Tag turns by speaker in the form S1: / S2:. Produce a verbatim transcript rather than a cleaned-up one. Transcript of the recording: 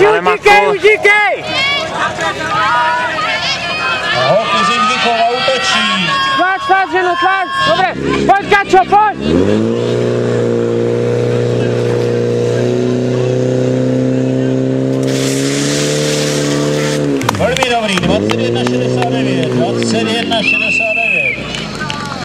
S1: Radši utíkej, utíkej!
S2: Holky z Jindřichova útočí.
S1: Tlač, tlač, ženo, tlač. Dobre, pojď, Kačo, pojď!